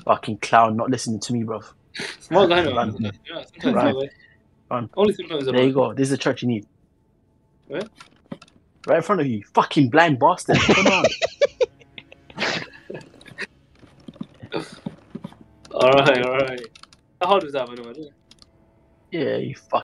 Fucking clown, not listening to me, bro. Smart guy, no. Run. Yeah, sometimes Run. no way. Run. Only sometimes. There you go. This is the church you need. Where? Right in front of you. Fucking blind bastard. Come on. Alright. How hard was that, by the way? Yeah, you fucking.